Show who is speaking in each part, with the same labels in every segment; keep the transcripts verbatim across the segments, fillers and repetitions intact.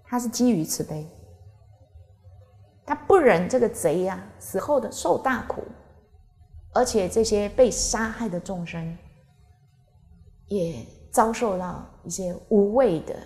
Speaker 1: 他是基于慈悲，他不忍这个贼呀、啊、死后的受大苦，而且这些被杀害的众生也遭受到一些无谓的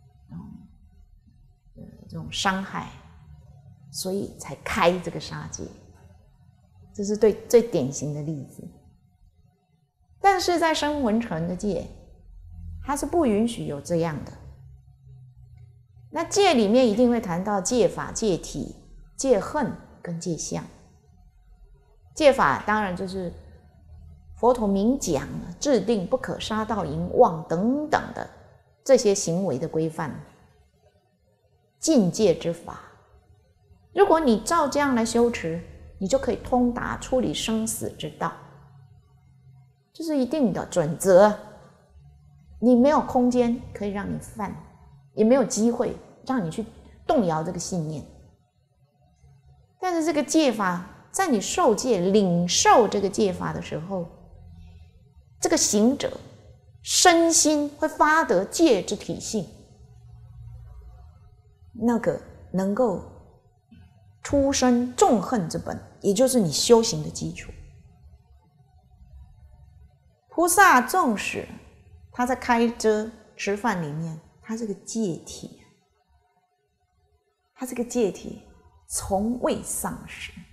Speaker 1: 嗯这种伤害，所以才开这个杀戒。这是对最典型的例子。但是在声闻乘的戒，它是不允许有这样的。那戒里面一定会谈到戒法、戒体、戒恨跟戒相。戒法当然就是佛陀明讲制定不可杀盗淫妄等等的这些行为的规范，禁戒之法。如果你照这样来修持，你就可以通达处理生死之道，这是一定的准则。你没有空间可以让你犯，也没有机会让你去动摇这个信念。但是这个戒法，在你受戒领受这个戒法的时候，这个行者身心会发得戒之体性，那个能够出生众恨之本，也就是你修行的基础。菩萨纵使他在开遮吃饭里面，他这个戒体，他这个戒体从未丧失。